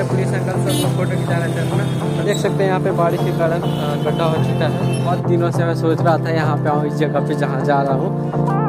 ये police uncle सब photo खिंचा रहे थे अपना। देख सकते हैं यहाँ पे बारिश के कारण गड्ढा हो चुका है। बहुत दिनों से मैं सोच रहा था यहाँ पे आऊँ, इस जगह पे जहाँ जा रहा हूँ।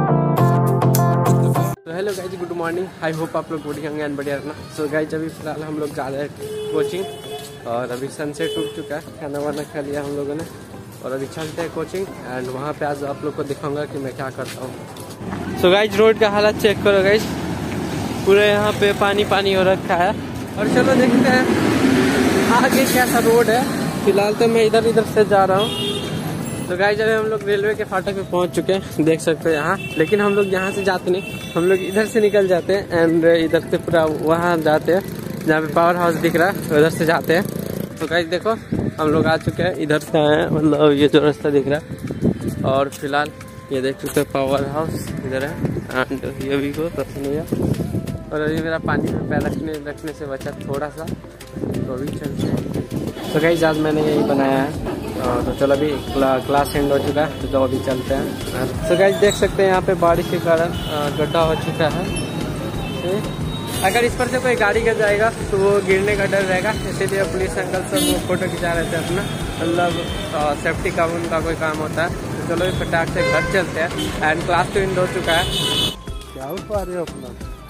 तो hello guys, good morning. I hope आप लोग बढ़िया होंगे एंड बढ़िया रहना। सो गाइज अभी फिलहाल हम लोग जा रहे हैं कोचिंग और अभी सनसेट उठ चुका है, खाना वाना खा लिया हम लोगों ने और अभी चलते हैं कोचिंग एंड वहाँ पे आज आप लोग को दिखाऊंगा कि मैं क्या करता हूँ। सो गाइज रोड का हालत चेक करो गाइज, पूरे यहाँ पे पानी पानी हो रखा है। और चलो देखते हैं आगे कैसा रोड है। फिलहाल तो मैं इधर से जा रहा हूँ। तो गाइज अभी हम लोग रेलवे के फाटक पे पहुँच चुके हैं, देख सकते हैं यहाँ। लेकिन हम लोग यहाँ से जाते नहीं, हम लोग इधर से निकल जाते हैं एंड इधर से पूरा वहाँ जाते हैं जहाँ पे पावर हाउस दिख रहा है, उधर से जाते हैं। तो गाइज देखो हम लोग आ चुके हैं, इधर से आए हैं, मतलब ये जो रास्ता दिख रहा है। और फिलहाल ये देख सकते हैं पावर हाउस इधर है एंड ये भी को दर्शन हुआ। और अभी मेरा पानी में पैर रखने से बचा थोड़ा सा, तो अभी चलते हैं। तो गाइस आज मैंने यही बनाया है। तो चलो अभी क्लास एंड हो चुका है, तो अभी चलते हैं। तो गाइस देख सकते हैं यहाँ पे बारिश के कारण गड्ढा हो चुका है। अगर इस पर से कोई गाड़ी गिर जाएगा तो वो गिरने का डर रहेगा, इसीलिए पुलिस अंकल सब फोटो खिंचा रहे थे अपना, मतलब सेफ्टी का उनका कोई काम होता है। तो चलो फटाक से घर चलते हैं एंड क्लास तो एंड हो चुका है। क्या हो पा रहे हो अपना?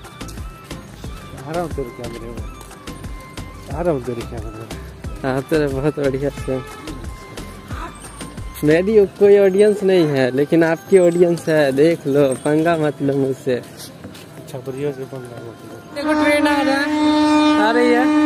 आ रहा हूँ तेरे कैमरे में, आ रहा हूँ तेरे कैमरे में। हाँ तेरे बहुत बढ़िया से। मेरी कोई ऑडियंस नहीं है लेकिन आपकी ऑडियंस है, देख लो, पंगा मत लो मुझसे। अच्छा बढ़िया से पंगा मत लो। देखो ट्रेन आ रहा है, आ रही है।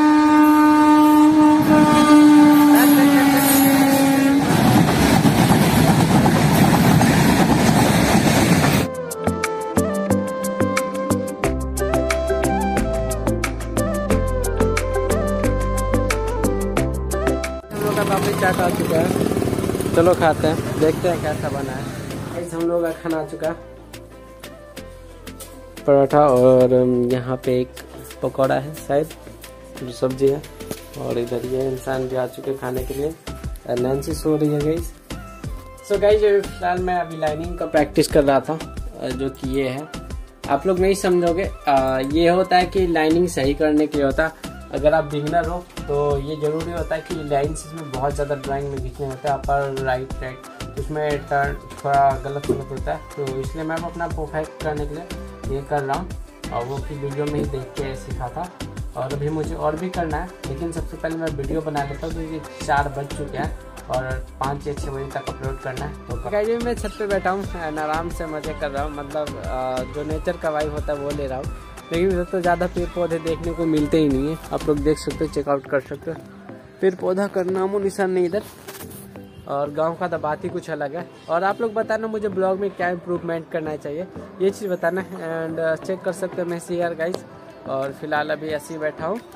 पापड़ी चाट आ चुका है, चलो खाते हैं, देखते हैं कैसा बना है। इस हम लोग का खाना आ चुका, पराठा और यहाँ पे एक पकौड़ा है शायद, जो सब्जी है। और इधर ये इंसान भी आ चुके खाने के लिए। नैन्सी सो रही है गाइस। सो गाइस फिलहाल मैं अभी लाइनिंग का प्रैक्टिस कर रहा था, जो कि ये है। आप लोग नहीं समझोगे, ये होता है कि लाइनिंग सही करने के लिए होता है। अगर आप बिगिनर हो तो ये जरूरी होता है कि लाइन्स इसमें बहुत ज़्यादा ड्राइंग में खींचने होता है, अपर राइट राइट, उसमें टर्न थोड़ा गलत होता है। तो इसलिए मैं अपना परफेक्ट करने के लिए ये कर रहा हूँ, और वो की वीडियो में ही देख के सीखा था। और अभी मुझे और भी करना है, लेकिन सबसे पहले मैं वीडियो बना देता हूँ क्योंकि 4 बज चुके हैं और 5 या 6 बजे तक अपलोड करना है। तो गाइस मैं छत पे बैठा हूँ एंड आराम से मज़े कर रहा हूँ, मतलब जो नेचर का वाइब होता है वो ले रहा हूँ। लेकिन इधर तो ज़्यादा पेड़ पौधे देखने को मिलते ही नहीं है, आप लोग देख सकते हो, चेकआउट कर सकते हो। पेड़ पौधा का नामो निशान नहीं इधर। और गांव का तो बात ही कुछ अलग है। और आप लोग बताना मुझे ब्लॉग में क्या इम्प्रूवमेंट करना चाहिए, ये चीज़ बताना एंड चेक कर सकते हो मैं शेयर गाइस। और फिलहाल अभी ऐसे ही बैठा हूँ।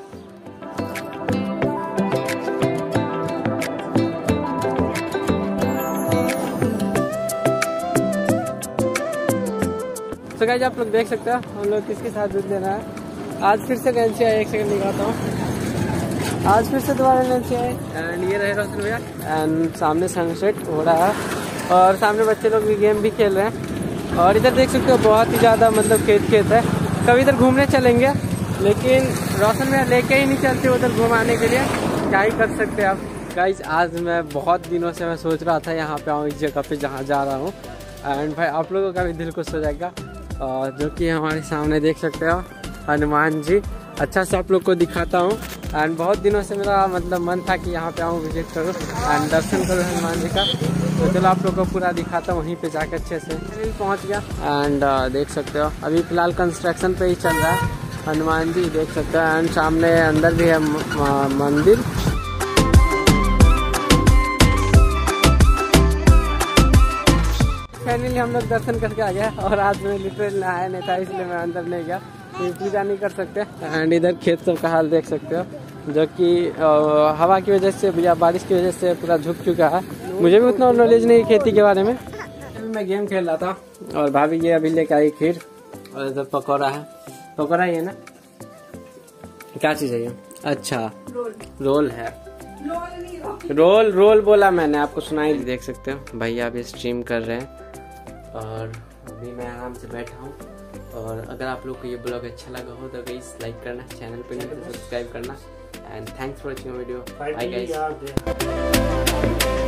तो गाइस आप लोग देख सकते हो हम लोग किसके साथ जुड़ देना है। आज फिर से नैन्सी आए, एक सेकंड निकालता हूँ। आज फिर से दोबारा नैन्सी आए एंड ये रहे रोशन भैया एंड सामने सनसेट हो रहा है और सामने बच्चे लोग भी गेम भी खेल रहे हैं। और इधर देख सकते हो बहुत ही ज़्यादा मतलब खेत है। कभी इधर घूमने चलेंगे, लेकिन रोशन भैया लेके ही नहीं चलते उधर घुमाने के लिए, क्या ही कर सकते हैं आप। गाइस आज मैं बहुत दिनों से मैं सोच रहा था यहाँ पे आऊँ, इस जगह पे जहाँ जा रहा हूँ। एंड भाई आप लोगों का भी दिल खुश हो जाएगा। जो कि हमारे सामने देख सकते हो हनुमान जी, अच्छा से आप लोग को दिखाता हूँ। एंड बहुत दिनों से मेरा मतलब मन था कि यहाँ पे आऊँ, विजिट करूँ एंड दर्शन करूँ हनुमान जी का। तो चलो आप लोग को पूरा दिखाता हूँ, वहीं पे जाकर अच्छे से भी पहुँच गया। एंड देख सकते हो अभी फिलहाल कंस्ट्रक्शन पे ही चल रहा है, हनुमान जी देख सकते हो। एंड सामने अंदर भी है मंदिर। फाइनली हम लोग दर्शन करके आ गए और आज मैं लिटरली नहाया नहीं था, इसलिए मैं अंदर नहीं गया, पूजा नहीं कर सकते। एंड इधर खेत सब का हाल देख सकते हो, जो कि हवा की वजह से या बारिश की वजह से पूरा झुक चुका है। मुझे भी उतना नॉलेज नहीं खेती के बारे में। मैं गेम खेल रहा था और भाभी ये अभी लेके आई खीर और इधर पकौड़ा है। पकौड़ा ही है ना, क्या चीज़ है ये? अच्छा रोल है, रोल बोला मैंने, आपको सुनाई नहीं। देख सकते हो भैया अभी स्ट्रीम कर रहे हैं और अभी मैं आराम से बैठा हूँ। और अगर आप लोग को ये ब्लॉग अच्छा लगा हो तो गाइस लाइक करना, चैनल पे नहीं तो सब्सक्राइब करना। And thanks for watching video. Bye finally guys. आ गया।